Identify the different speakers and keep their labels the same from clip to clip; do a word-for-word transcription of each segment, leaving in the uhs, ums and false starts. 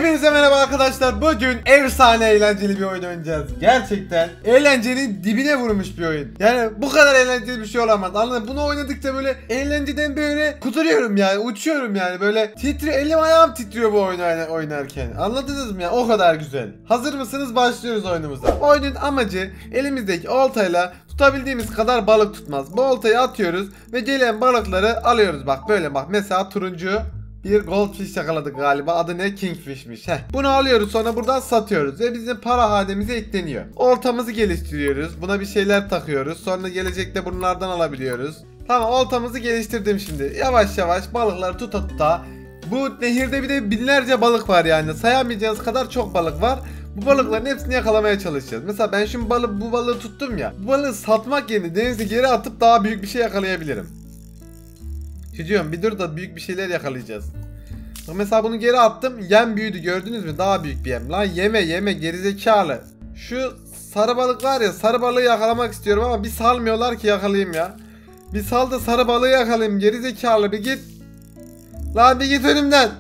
Speaker 1: Hepinize merhaba arkadaşlar. Bugün efsane eğlenceli bir oyun oynayacağız. Gerçekten eğlencenin dibine vurmuş bir oyun. Yani bu kadar eğlenceli bir şey olamaz. Anladın mı? Bunu oynadıkça böyle eğlenceden böyle kuduruyorum yani. Uçuyorum yani. Böyle titriyor. Elim ayağım titriyor bu oyunu oynarken. Anladınız mı ya? O kadar güzel. Hazır mısınız? Başlıyoruz oyunumuza. Oyunun amacı elimizdeki oltayla tutabildiğimiz kadar balık tutmaz. Bu oltayı atıyoruz ve gelen balıkları alıyoruz. Bak böyle bak. Mesela turuncu bir goldfish yakaladık galiba. Adı ne? Kingfish'miş. Heh. Bunu alıyoruz, sonra buradan satıyoruz ve bizim para hademize ekleniyor. Oltamızı geliştiriyoruz. Buna bir şeyler takıyoruz. Sonra gelecekte bunlardan alabiliyoruz. Tamam, oltamızı geliştirdim şimdi. Yavaş yavaş balıkları tuta tuta. Bu nehirde bir de binlerce balık var yani. Sayamayacağınız kadar çok balık var. Bu balıkların hepsini yakalamaya çalışacağız. Mesela ben şimdi balık, bu balığı tuttum ya. Bu balığı satmak yerine denize geri atıp daha büyük bir şey yakalayabilirim. Çocuğum bir dur da büyük bir şeyler yakalayacağız. Mesela bunu geri attım. Yem büyüdü, gördünüz mü? Daha büyük bir yem. Lan yeme yeme gerizekalı. Şu sarı balık var ya, sarı balığı yakalamak istiyorum ama bir salmıyorlar ki yakalayayım ya. Bir sal da sarı balığı yakalayayım, gerizekalı bir git. Lan bir git önümden.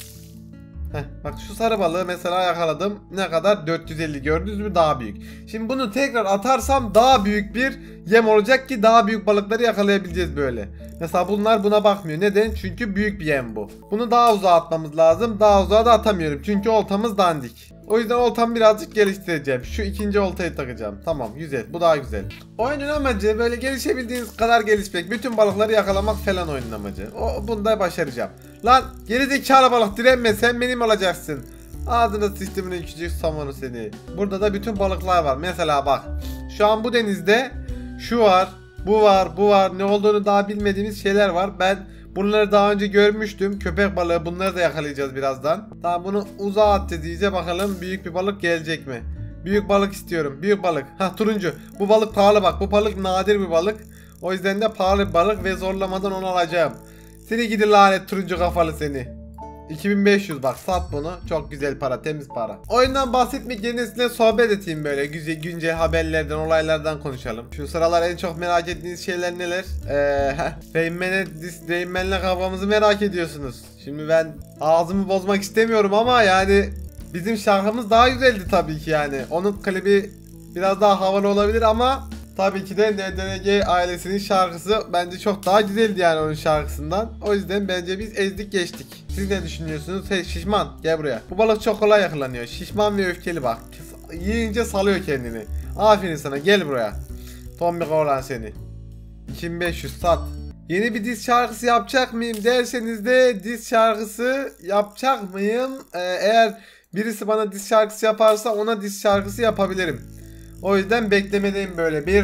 Speaker 1: Heh, bak şu sarı balığı mesela yakaladım. Ne kadar? dört yüz elli, gördünüz mü? Daha büyük. Şimdi bunu tekrar atarsam daha büyük bir yem olacak ki daha büyük balıkları yakalayabileceğiz böyle. Mesela bunlar buna bakmıyor. Neden? Çünkü büyük bir yem bu. Bunu daha uzağa atmamız lazım. Daha uzağa da atamıyorum. Çünkü oltamız dandik. O yüzden oltamı birazcık geliştireceğim. Şu ikinci oltayı takacağım. Tamam, güzel. Bu daha güzel. Oyunun amacı böyle gelişebildiğiniz kadar gelişmek. Bütün balıkları yakalamak falan oyunun amacı. O, bunu da başaracağım. Lan gerizekalı balık, direnme, sen benim olacaksın. Ağzına sıçtımın küçücük somonu seni. Burada da bütün balıklar var. Mesela bak. Şu an bu denizde şu var. Bu var, bu var. Ne olduğunu daha bilmediğimiz şeyler var. Ben bunları daha önce görmüştüm. Köpek balığı, bunları da yakalayacağız birazdan. Tamam, bunu uzağa attı iyice, bakalım büyük bir balık gelecek mi? Büyük balık istiyorum. Büyük balık. Ha, turuncu. Bu balık pahalı bak. Bu balık nadir bir balık. O yüzden de pahalı bir balık ve zorlamadan onu alacağım. Seni gidi lanet turuncu kafalı seni. iki bin beş yüz, bak sat bunu. Çok güzel para, temiz para. Oyundan bahsetmek yerine sizinle sohbet edeyim böyle. Güzel, güncel haberlerden, olaylardan konuşalım. Şu sıralar en çok merak ettiğiniz şeyler neler? Eee Rayman'e, Rayman'le kafamızı merak ediyorsunuz. Şimdi ben ağzımı bozmak istemiyorum ama yani bizim şarkımız daha güzeldi tabii ki yani. Onun klibi biraz daha havalı olabilir ama tabii ki de N D R G ailesinin şarkısı bence çok daha güzeldi yani onun şarkısından. O yüzden bence biz ezdik geçtik. Siz ne düşünüyorsunuz? Hey şişman, gel buraya. Bu balık çok kolay yakalanıyor. Şişman ve öfkeli bak. Yiyince salıyor kendini. Aferin sana, gel buraya. Tombik oğlan seni. iki bin beş yüz sat. Yeni bir diz şarkısı yapacak mıyım derseniz de diz şarkısı yapacak mıyım? Ee, eğer birisi bana diz şarkısı yaparsa ona diz şarkısı yapabilirim. O yüzden beklemedeyim, böyle bir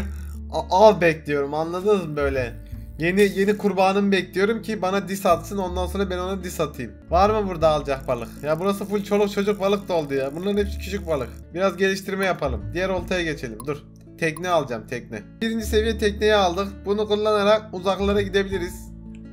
Speaker 1: av bekliyorum, anladınız mı böyle? Yeni yeni kurbanımı bekliyorum ki bana dis atsın, ondan sonra ben ona dis atayım. Var mı burada alacak balık? Ya burası full çoluk çocuk balık doldu ya. Bunların hepsi küçük balık. Biraz geliştirme yapalım. Diğer oltaya geçelim. Dur. Tekne alacağım, tekne. Birinci seviye tekneyi aldık. Bunu kullanarak uzaklara gidebiliriz.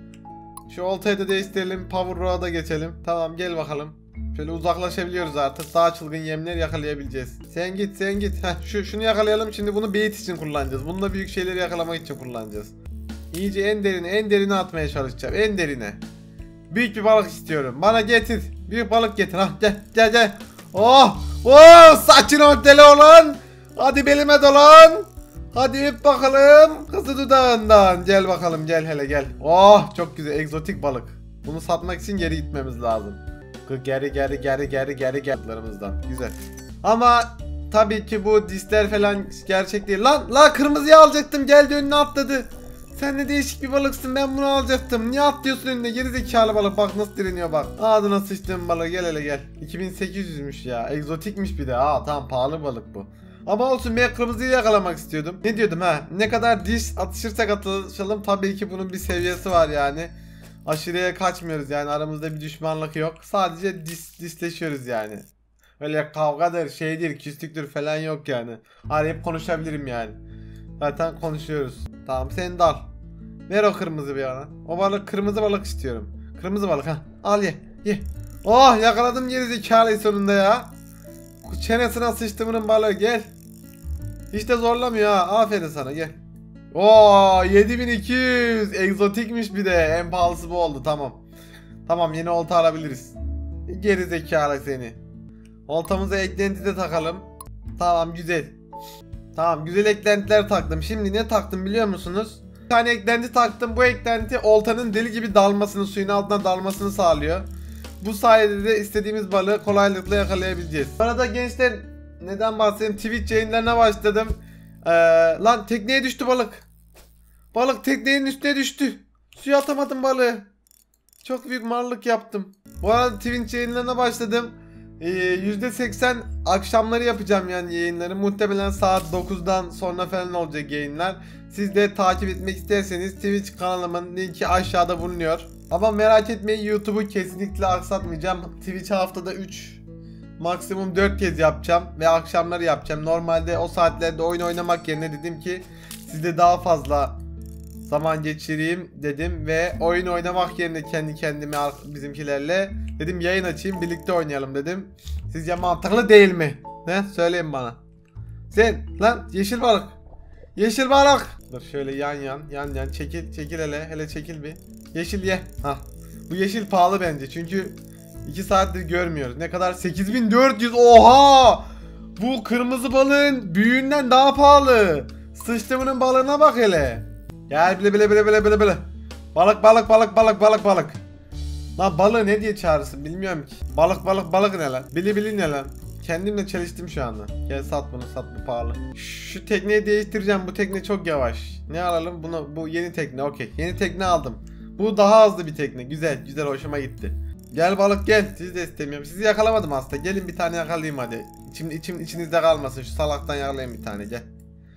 Speaker 1: Şu oltayı da değiştirelim. Power Row'a da geçelim. Tamam, gel bakalım. Şöyle uzaklaşabiliyoruz artık. Daha çılgın yemler yakalayabileceğiz. Sen git, sen git. Heh, şu şunu yakalayalım. Şimdi bunu bait için kullanacağız. Bunu da büyük şeyleri yakalamak için kullanacağız. İyice en derine, en derine atmaya çalışacağım. En derine. Büyük bir balık istiyorum. Bana getir. Büyük balık getir. Ha, gel, gel, gel. Oh! Oh! Saçın orteli olan. Hadi belime dolan. Hadi öp bakalım. Kızı dudağından. Gel bakalım, gel hele gel. Oh! Çok güzel. Egzotik balık. Bunu satmak için geri gitmemiz lazım. Geri geri geri geri geri gerilerimizden. Güzel. Ama tabii ki bu disler falan gerçek değil. Lan lan kırmızıyı alacaktım, geldi önüne atladı. Sen ne değişik bir balıksın, ben bunu alacaktım. Niye atlıyorsun önüne gerizekalı balık, bak nasıl direniyor bak. Ağzına sıçtığım balık, gel hele gel. iki bin sekiz yüzmüş ya, egzotikmiş bir de. Aa tamam, pahalı balık bu. Ama olsun, ben kırmızıyı yakalamak istiyordum. Ne diyordum ha, ne kadar diş atışırsak atışalım tabii ki bunun bir seviyesi var yani. Aşırıya kaçmıyoruz yani, aramızda bir düşmanlık yok. Sadece dis, disleşiyoruz yani. Öyle kavgadır, şeydir, küslüktür falan yok yani. Arayıp konuşabilirim yani. Zaten konuşuyoruz. Tamam, sen de al. Ver o kırmızı bir yana. O balık, kırmızı balık istiyorum. Kırmızı balık ha. Al ye. Ye. Oh, yakaladım gerizekalıyı sonunda ya. Çenesine sıçtımının balığı, gel. Hiç de zorlamıyor ha. Aferin sana, gel. Oo, yedi bin iki yüz. Egzotikmiş bir de. En pahalısı bu oldu, tamam. Tamam, yeni olta alabiliriz. Geri zekalı seni. Oltamıza eklenti de takalım. Tamam güzel. Tamam güzel eklentiler taktım. Şimdi ne taktım biliyor musunuz? Bir tane eklenti taktım. Bu eklenti oltanın deli gibi dalmasını, suyun altına dalmasını sağlıyor. Bu sayede de istediğimiz balığı kolaylıkla yakalayabileceğiz. Bu arada gençler, neden bahsedeyim? Twitch yayınlarına başladım. Ee, lan tekneye düştü balık. Balık teknenin üstüne düştü. Suya atamadım balığı. Çok büyük marlık yaptım. Bu arada Twitch yayınlarına başladım. Ee, yüzde seksen akşamları yapacağım yani yayınları. Muhtemelen saat dokuzdan sonra falan olacak yayınlar. Siz de takip etmek isterseniz Twitch kanalımın linki aşağıda bulunuyor. Ama merak etmeyin, YouTube'u kesinlikle aksatmayacağım. Twitch haftada üç, maksimum dört kez yapacağım ve akşamları yapacağım. Normalde o saatlerde oyun oynamak yerine dedim ki sizde daha fazla zaman geçireyim dedim ve oyun oynamak yerine kendi kendime bizimkilerle dedim yayın açayım, birlikte oynayalım dedim. Sizce mantıklı değil mi? Ne? Söyleyin bana. Sen lan yeşil balık. Yeşil balık. Dur şöyle yan yan yan yan çekil çekil hele hele çekil bir. Yeşil ye. Hah. Bu yeşil pahalı bence çünkü iki saattir görmüyoruz. Ne kadar? sekiz bin dört yüz. Oha! Bu kırmızı balığın büyüğünden daha pahalı. Sıçtımının balığına bak hele. Gel bile bile bile bile bile bile. Balık balık balık balık balık balık. Lan balığı ne diye çağırırsın bilmiyorum ki. Balık balık balık ne lan? Bili bili ne lan? Kendimle çeliştim şu anda. Gel sat bunu, sat, bu pahalı. Şu tekneyi değiştireceğim. Bu tekne çok yavaş. Ne alalım? Bunu, bu yeni tekne. Okey. Yeni tekne aldım. Bu daha hızlı bir tekne. Güzel güzel, hoşuma gitti. Gel balık gel. Sizi de istemiyorum. Sizi yakalamadım aslında. Gelin bir tane yakalayayım hadi. İçim, içim içinizde kalmasın. Şu salaktan yakalayayım bir tane, gel.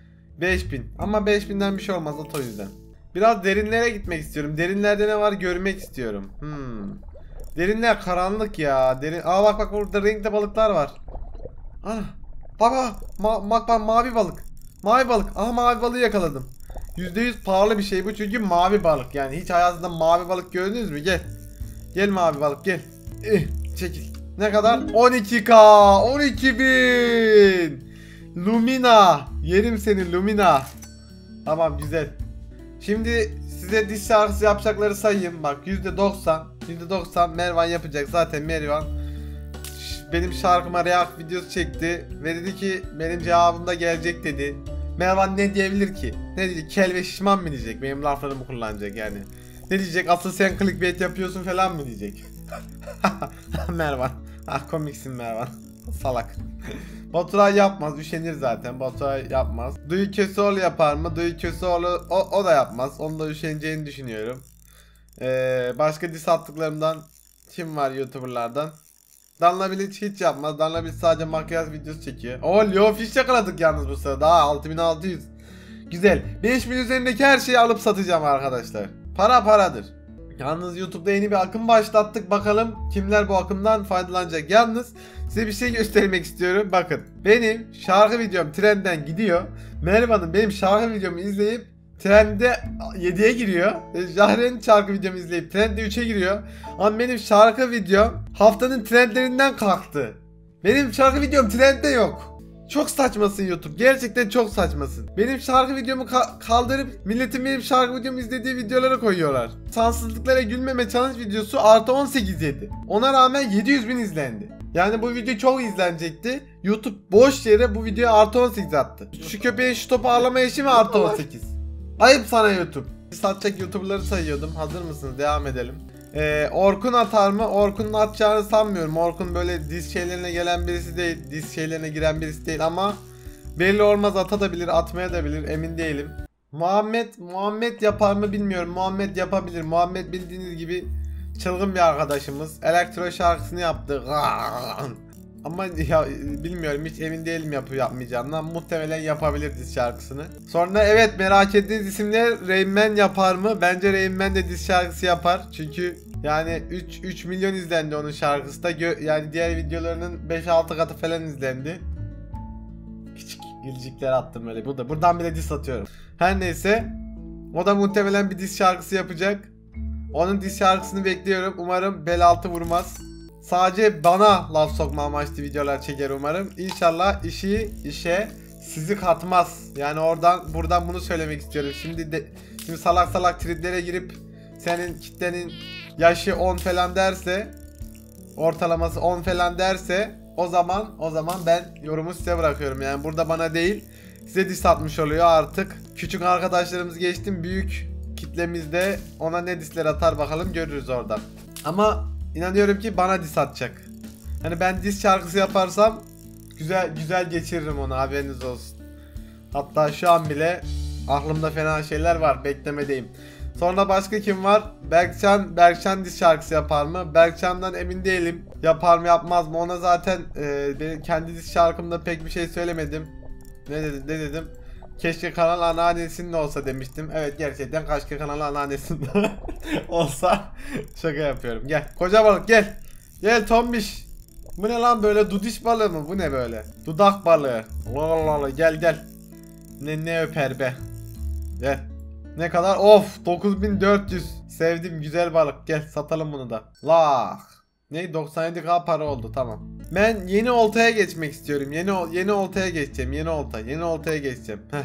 Speaker 1: beş bin. Ama beş binden bir şey olmaz o yüzden. Biraz derinlere gitmek istiyorum. Derinlerde ne var görmek istiyorum. Hmm. Derinler karanlık ya. Derin. Aa bak bak, burada renkli balıklar var. Ana. Bak bak. Ma bak bak, mavi balık. Mavi balık. Aha, mavi balığı yakaladım. yüzde yüz pahalı bir şey bu çünkü mavi balık. Yani hiç hayatınızda mavi balık gördünüz mü? Gel. Gel mavi balık gel. Eh, çekil. Ne kadar? on iki K. on iki bin. Lumina. Yerim seni Lumina. Tamam güzel. Şimdi size diş şarkısı yapacakları sayayım. Bak yüzde doksan. yüzde doksan Mervan yapacak. Zaten Mervan benim şarkıma react videosu çekti. Ve dedi ki benim cevabım da gelecek dedi. Mervan ne diyebilir ki? Ne diyecek? Kel ve şişman mı diyecek? Benim laflarımı kullanacak yani. Ne diyecek? Asıl sen clickbait yapıyorsun falan mı diyecek? Mervan. Ah komiksin Mervan. Salak. Baturay yapmaz. Üşenir zaten. Baturay yapmaz. Duygu Köseoğlu yapar mı? Duygu Köseoğlu o, o da yapmaz. Onun da üşeneceğini düşünüyorum. Ee, başka diss attıklarımdan kim var YouTuber'lardan? Danla Bilic hiç yapmaz. Danla Bilic sadece makyaj videosu çekiyor. Oo, Leo Fish yakaladık yalnız bu sırada. Daha altı bin altı yüz. Güzel. beş bin üzerindeki her şeyi alıp satacağım arkadaşlar. Para paradır. Yalnız YouTube'da yeni bir akım başlattık. Bakalım kimler bu akımdan faydalanacak. Yalnız size bir şey göstermek istiyorum. Bakın benim şarkı videom trendden gidiyor. Mervan'ın benim şarkı videomu izleyip trende yediye giriyor. Jahre'nin şarkı videomu izleyip trende üçe giriyor. Ama benim şarkı videom haftanın trendlerinden kalktı. Benim şarkı videom trendde yok. Çok saçmasın YouTube. Gerçekten çok saçmasın. Benim şarkı videomu ka kaldırıp milletin benim şarkı videomu izlediği videolara koyuyorlar. Sansızlıklara gülmeme challenge videosu artı on sekiz yedi. Ona rağmen yedi yüz bin izlendi. Yani bu video çok izlenecekti. YouTube boş yere bu videoya artı on sekiz attı. Şu köpeğin şu topu ağlama işi mi artı on sekiz? Ayıp sana YouTube. Satacak YouTuber'ları sayıyordum. Hazır mısınız? Devam edelim. Ee, Orkun atar mı? Orkun'un atacağını sanmıyorum. Orkun böyle diz şeylerine gelen birisi değil. Diz şeylerine giren birisi değil ama belli olmaz, atabilir, atmaya da bilir, emin değilim. Muhammed Muhammed yapar mı bilmiyorum. Muhammed yapabilir. Muhammed bildiğiniz gibi çılgın bir arkadaşımız. Elektro şarkısını yaptı. Ama ya, bilmiyorum, hiç emin değilim yapıp yapmayacağından. Muhtemelen yapabilir diz şarkısını. Sonra evet, merak ettiğiniz isimler Rain Man yapar mı? Bence Rain Man de diz şarkısı yapar. Çünkü yani üç milyon izlendi onun şarkısı da. Yani diğer videolarının beş altı katı falan izlendi. Küçük gülcükler attım öyle. Burada buradan bile diss atıyorum. Her neyse, o da muhtemelen bir diss şarkısı yapacak. Onun diss şarkısını bekliyorum. Umarım bel altı vurmaz. Sadece bana laf sokma amaçlı videolar çeker umarım. İnşallah işi işe sizi katmaz. Yani oradan buradan bunu söylemek istiyorum. Şimdi de şimdi salak salak triplere girip senin kitlenin yaşı on falan derse, ortalaması on falan derse, O zaman o zaman ben yorumu size bırakıyorum. Yani burada bana değil, size diss atmış oluyor artık. Küçük arkadaşlarımız geçtim, büyük kitlemizde ona ne dissler atar bakalım, görürüz oradan. Ama inanıyorum ki bana diss atacak. Hani ben diss şarkısı yaparsam güzel güzel geçiririm onu, haberiniz olsun. Hatta şu an bile aklımda fena şeyler var, beklemedeyim. Sonra başka kim var? Berkcan, Berkcan diss şarkısı yapar mı? Berkcan'dan emin değilim. Yapar mı yapmaz mı? Ona zaten e, benim kendi diss şarkımda pek bir şey söylemedim. Ne dedim? Ne dedim? Keşke kanal anneannesinde olsa demiştim. Evet, gerçekten keşke kanal anneannesinde olsa. Şaka yapıyorum. Gel. Koca balık gel. Gel tombiş. Bu ne lan böyle, dudiş balığı mı? Bu ne böyle? Dudak balığı. Lala gel gel. Ne ne öper be. Gel. Ne kadar? Of, dokuz bin dört yüz. Sevdim, güzel balık. Gel satalım bunu da. Lah. Ne, doksan yedi bin para oldu, tamam. Ben yeni oltaya geçmek istiyorum. Yeni yeni oltaya geçeceğim. Yeni olta. Yeni oltaya geçeceğim. Heh.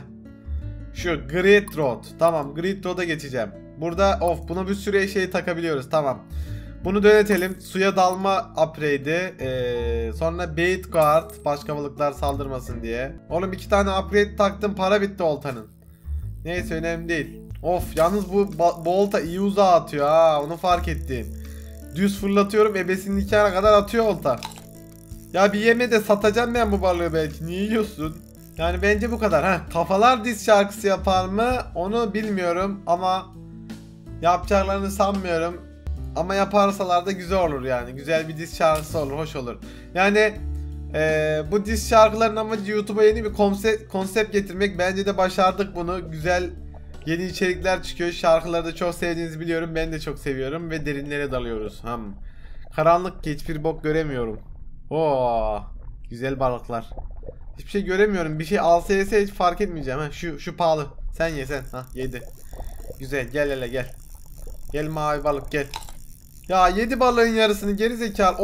Speaker 1: Şu Great Road. Tamam, Great Road'a geçeceğim. Burada of, buna bir sürü şey takabiliyoruz. Tamam. Bunu yönetelim. Suya dalma upgrade'i. Ee, sonra bait guard. Başka balıklar saldırmasın diye. Oğlum iki tane upgrade taktım. Para bitti oltanın. Neyse, önemli değil. Of, yalnız bu, bu olta iyi uzağa atıyor ha. Onu fark ettim. Düz fırlatıyorum. Ebesinin nikahına kadar atıyor olta. Ya bir yeme de satacağım ben bu balığı belki. Niye yiyorsun? Yani bence bu kadar. Heh, kafalar diss şarkısı yapar mı? Onu bilmiyorum ama yapacaklarını sanmıyorum. Ama yaparsalar da güzel olur yani. Güzel bir diss şarkısı olur, hoş olur. Yani ee, bu diss şarkıların amacı YouTube'a yeni bir konsept, konsept getirmek. Bence de başardık bunu. Güzel yeni içerikler çıkıyor. Şarkıları da çok sevdiğinizi biliyorum. Ben de çok seviyorum ve derinlere dalıyoruz. Hmm. Karanlık, hiçbir bok göremiyorum. Oo, güzel balıklar. Hiçbir şey göremiyorum. Bir şey alsa yese hiç fark etmeyeceğim. Ha, şu şu pahalı. Sen ye sen. Ha, yedi. Güzel, gel hele gel. Gel mavi balık gel. Ya yedi balığın yarısını, geri zekalı.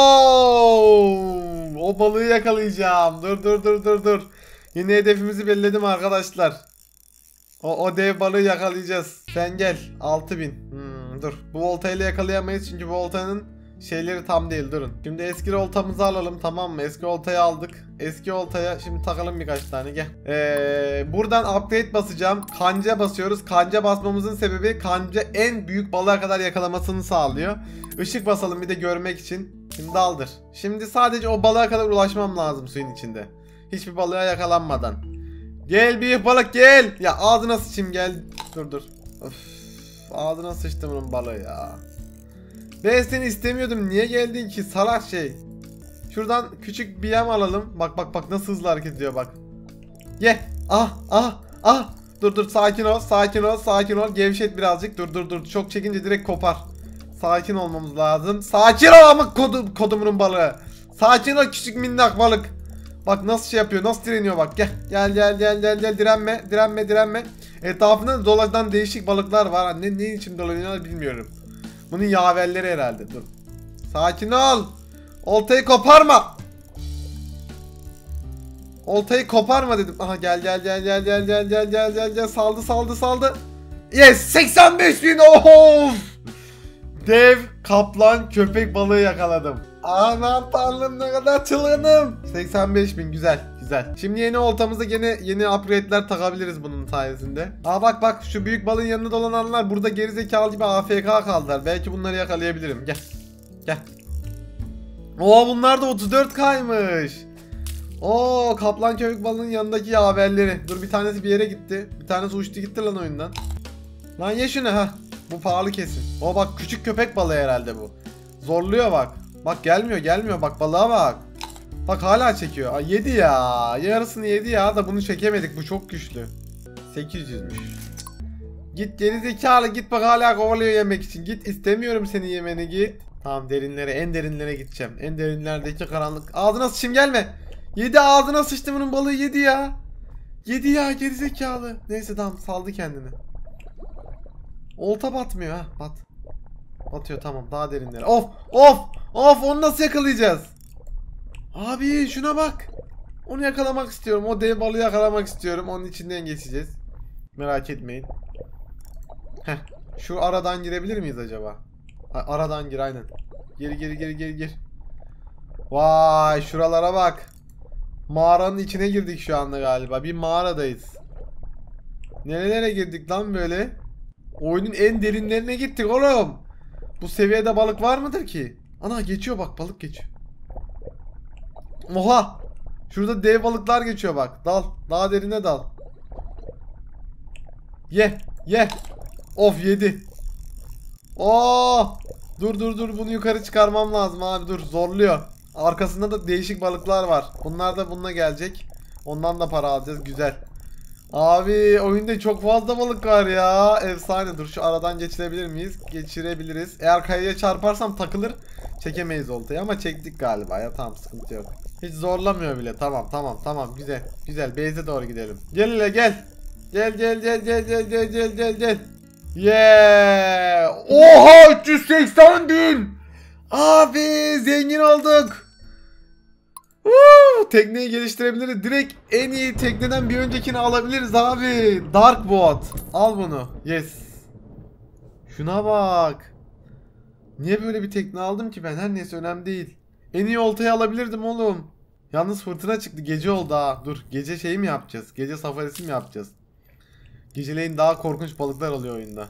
Speaker 1: Oo! O balığı yakalayacağım. Dur dur dur dur dur. Yeni hedefimizi belirledim arkadaşlar. O, o dev balığı yakalayacağız. Sen gel. altı bin. Hmm, dur. Bu oltayla yakalayamayız çünkü bu oltanın şeyleri tam değil, durun. Şimdi eski oltamızı alalım, tamam mı? Eski oltayı aldık. Eski oltaya şimdi takalım birkaç tane, gel. Ee, buradan upgrade basacağım. Kanca basıyoruz. Kanca basmamızın sebebi kanca en büyük balığa kadar yakalamasını sağlıyor. Işık basalım bir de görmek için. Şimdi daldır. Şimdi sadece o balığa kadar ulaşmam lazım suyun içinde. Hiçbir balığa yakalanmadan. Gel büyük balık gel. Ya ağzına sıçayım, gel. Dur dur. Of, ağzına sıçtım bunun balığı ya. Ben seni istemiyordum. Niye geldin ki salak şey? Şuradan küçük bir yem alalım. Bak bak bak nasıl hızlı hareket ediyor bak. Ye. Ah ah ah. Dur dur, sakin ol sakin ol sakin ol. Gevşet birazcık. Dur dur dur. Çok çekince direkt kopar. Sakin olmamız lazım. Sakin ol ama kodum, kodumunun balığı. Sakin ol küçük minnak balık. Bak nasıl şey yapıyor. Nasıl direniyor bak. Gel gel gel gel gel gel. Direnme direnme direnme. Etrafında dolaşan değişik balıklar var. Ne, ne için dolanıyorlar bilmiyorum. Bunun yaverleri herhalde. Dur. Sakin ol. Oltayı koparma. Oltayı koparma dedim. Aha gel gel gel gel gel gel gel gel gel gel saldı saldı saldı. Yes, seksen beş bin. Of. Dev kaplan köpek balığı yakaladım. Aman tanrım, ne kadar çılgınım. seksen beş bin, güzel güzel. Şimdi yeni oltamıza yeni yeni upgrade'ler takabiliriz bunun sayesinde. Aa bak bak, şu büyük balığın yanında dolananlar burada gerizekalı gibi A F K kaldılar. Belki bunları yakalayabilirim. Gel. Gel. Oo, bunlar da otuz dört K'ymış. Oo, kaplan köpek balığının yanındaki haberleri. Dur, bir tanesi bir yere gitti. Bir tanesi uçtu gitti lan oyundan. Lan ye şunu ha. Bu pahalı kesin. O bak, küçük köpek balığı herhalde bu. Zorluyor bak. Bak gelmiyor gelmiyor, bak balığa bak. Bak hala çekiyor. Ay, yedi ya. Yarısını yedi ya da bunu çekemedik, bu çok güçlü. sekiz yüzmüş. Git geri zekalı, git bak hala kovalıyor yemek için. Git, istemiyorum seni yemeni, git. Tamam, derinlere, en derinlere gideceğim. En derinlerdeki karanlık. Ağzına sıçayım, gelme. Yedi, ağzına sıçtı bunun balığı, yedi ya. Yedi ya, geri zekalı. Neyse tamam, saldı kendini. Olta batmıyor ha, bat. Batıyor, tamam, daha derinlere. Of of of, onu nasıl yakalayacağız? Abi şuna bak. Onu yakalamak istiyorum. O dev balığı yakalamak istiyorum. Onun içinden geçeceğiz. Merak etmeyin. Heh. Şu aradan girebilir miyiz acaba? Aradan gir aynen. Geri geri geri geri gir. Vay şuralara bak. Mağaranın içine girdik şu anda galiba. Bir mağaradayız. Nerelere girdik lan böyle? Oyunun en derinlerine gittik oğlum. Bu seviyede balık var mıdır ki? Ana geçiyor bak, balık geçiyor. Oha. Şurada dev balıklar geçiyor bak. Dal. Daha derine dal. Ye. Ye. Of yedi. Oo. Dur dur dur, bunu yukarı çıkarmam lazım abi, dur, zorluyor. Arkasında da değişik balıklar var. Bunlar da bununla gelecek. Ondan da para alacağız, güzel. Abi oyunda çok fazla balık var ya. Efsane. Dur şu aradan geçirebilir miyiz? Geçirebiliriz. Eğer kayaya çarparsam takılır. Çekemeyiz oltayı ama çektik galiba ya, tamam, sıkıntı yok. Hiç zorlamıyor bile. Tamam tamam tamam, güzel. Güzel, base'e doğru gidelim. Gel hele gel. Gel gel gel gel gel gel gel gel gel. Yeah. Oha üç yüz seksen bin. Abi zengin olduk. Woo! Tekneyi geliştirebiliriz. Direkt en iyi tekneden bir öncekini alabiliriz abi. Dark Boat. Al bunu. Yes. Şuna bak. Niye böyle bir tekne aldım ki ben? Her neyse, önemli değil. En iyi oltayı alabilirdim oğlum. Yalnız fırtına çıktı. Gece oldu ha. Dur. Gece şey mi yapacağız? Gece safarisi mi yapacağız? Geceleyin daha korkunç balıklar oluyor oyunda.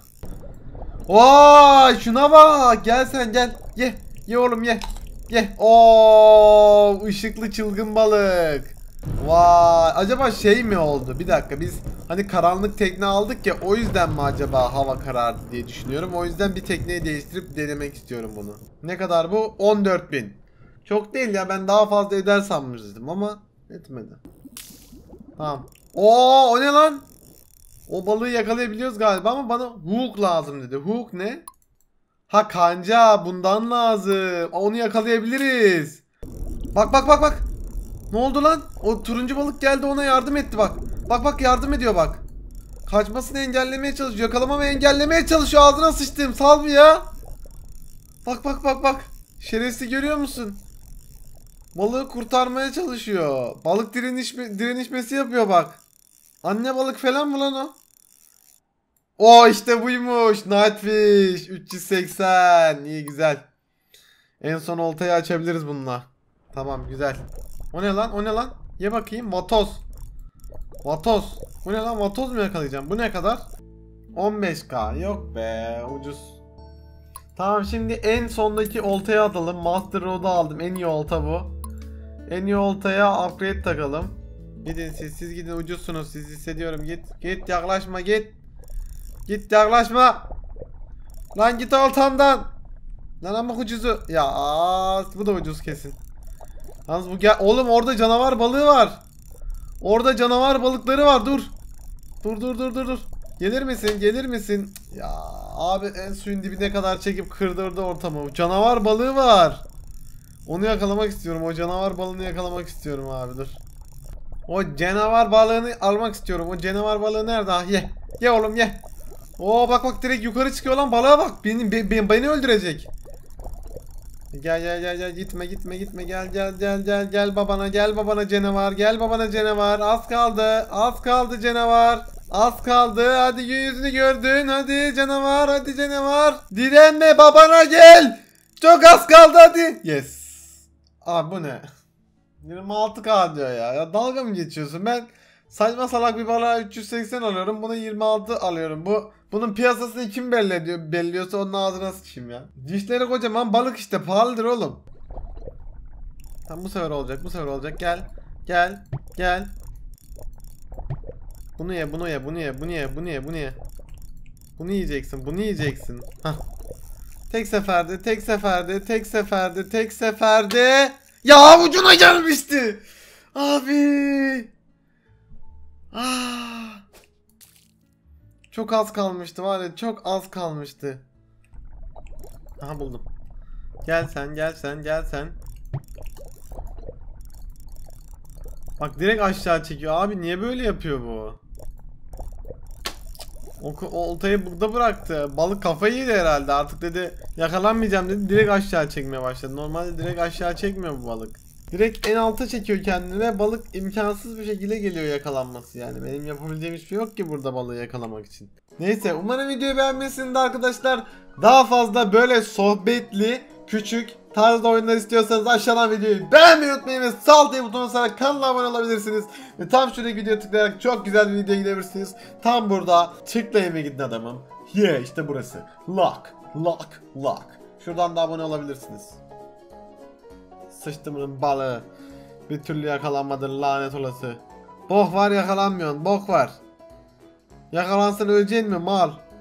Speaker 1: Vay şuna bak. Gel sen gel. Ye. Ye oğlum ye. Ye. Oo, ışıklı çılgın balık. Vay. Acaba şey mi oldu? Bir dakika, biz hani karanlık tekne aldık ya, o yüzden mi acaba hava karardı diye düşünüyorum. O yüzden bir tekneyi değiştirip denemek istiyorum bunu. Ne kadar bu? on dört bin. Çok değil ya, ben daha fazla eder sanmıştım ama etmedi. Tamam. Oo, o ne lan? O balığı yakalayabiliyoruz galiba ama bana hook lazım dedi. Hook ne? Ha kanca, bundan lazım. Onu yakalayabiliriz. Bak bak bak bak. Ne oldu lan? O turuncu balık geldi, ona yardım etti bak. Bak bak, yardım ediyor bak. Kaçmasını engellemeye çalışıyor. Yakalamamı engellemeye çalışıyor. Ağzına sıçtım. Sal bir ya. Bak bak bak bak. Şerefsiz, görüyor musun? Balığı kurtarmaya çalışıyor. Balık direnişme, direnişmesi yapıyor bak. Anne balık falan mı lan o? O işte buymuş. Nightfish. üç yüz seksen. İyi, güzel. En son oltayı açabiliriz bununla. Tamam, güzel. O ne lan? O ne lan? Ye bakayım. Vatoz. Vatoz. Bu ne lan? Vatoz mu yakalayacağım? Bu ne kadar? on beş K. Yok be. Ucuz. Tamam, şimdi en sondaki oltaya atalım. Master Rod'u aldım. En iyi olta bu. En iyi oltaya upgrade takalım. Gidin siz. Siz gidin, ucuzsunuz. Siz hissediyorum. Git. Git, yaklaşma git. Git, yaklaşma. Lan git oltamdan. Lan ama ucuzu. Ya aa, bu da ucuz kesin. Yalnız bu gel. Oğlum orada canavar balığı var. Orada canavar balıkları var. Dur. Dur dur dur dur dur. Gelir misin? Gelir misin? Ya abi, en suyun dibine kadar çekip kırdırdı ortamı. Canavar balığı var. Onu yakalamak istiyorum. O canavar balığını yakalamak istiyorum abi, dur. O canavar balığını almak istiyorum. O canavar balığı nerede? Ah, ye. Ye oğlum ye. Oo bak bak, direkt yukarı çıkıyor lan, balığa bak. Beni, beni, beni öldürecek. Gel gel gel gel, gitme gitme gitme, gel gel gel gel gel babana, gel babana canavar, gel babana canavar. Az kaldı, az kaldı canavar. Az kaldı, hadi yüzünü gördün, hadi canavar, hadi canavar. Direnme, babana gel. Çok az kaldı, hadi. Yes. Abi bu ne? yirmi altı K diyor ya. Ya dalga mı geçiyorsun? Ben saçma salak bir balığa üç yüz seksen alıyorum, buna yirmi altı alıyorum. Bu bunun piyasasını kim belli ediyor? Belliyorsa onun ağzına sıçayım ya. Dişleri kocaman balık işte, pahalıdır oğlum. Tamam, bu sefer olacak, bu sefer olacak. Gel. Gel. Gel. Bunu ye, bunu ye, bunu ye, bunu ye, bunu ye, bunu ye. Bunu yiyeceksin, bunu yiyeceksin. Hah. Tek seferde, tek seferde, tek seferde, tek seferde. Ya ucuna gelmişti. Abi. Ah. Çok az kalmıştı var ya, çok az kalmıştı. Aha, buldum. Gel sen, gel sen, gel sen. Bak direkt aşağı çekiyor abi, niye böyle yapıyor bu? O, o oltayı burada bıraktı. Balık kafayı yedi herhalde, artık dedi yakalanmayacağım dedi, direkt aşağı çekmeye başladı. Normalde direkt aşağı çekmiyor bu balık. Direkt en alta çekiyor kendini ve balık imkansız bir şekilde geliyor yakalanması yani. Benim yapabileceğim hiçbir şey yok ki burada balığı yakalamak için. Neyse, umarım videoyu beğenmişsinizdir arkadaşlar. Daha fazla böyle sohbetli, küçük, tarzda oyunlar istiyorsanız aşağıdan videoyu beğenmeyi unutmayın ve sağ diye butonuna basarak kanala abone olabilirsiniz. Ve tam şuradaki videoya tıklayarak çok güzel bir videoya gidebilirsiniz. Tam burada tıklayın ve gidin adamım. Yeah, işte burası. Lock, lock, lock. Şuradan da abone olabilirsiniz. Sıçtımın balığı. Bir türlü yakalanmadın lanet olası. Bok var yakalanmıyorsun, bok var. Yakalansan öleceksin mi mal?